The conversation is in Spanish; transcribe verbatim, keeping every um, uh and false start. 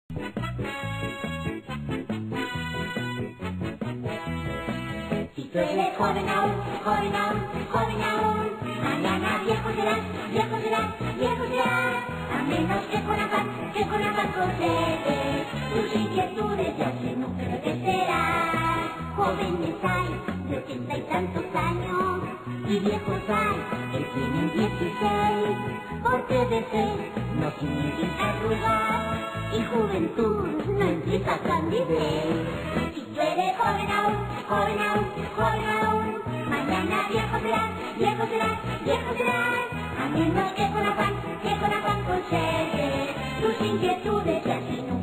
Si tú eres joven aún, joven aún, joven aún, mañana viejo serás, viejo serás, viejo serás, a menos que con afán, que con afán concedes tus inquietudes ya se nunca envejecerás. Jóvenes hay de ochenta y tantos años y viejos hay que tienen dieciséis, porque de seis no significa arrugar y juventud no implica candidez. Si tú eres joven aún, joven aún, joven aún, mañana viejo serás, viejo serás, viejo serás, a menos que con afán, que con afán concedes tus inquietudes y así no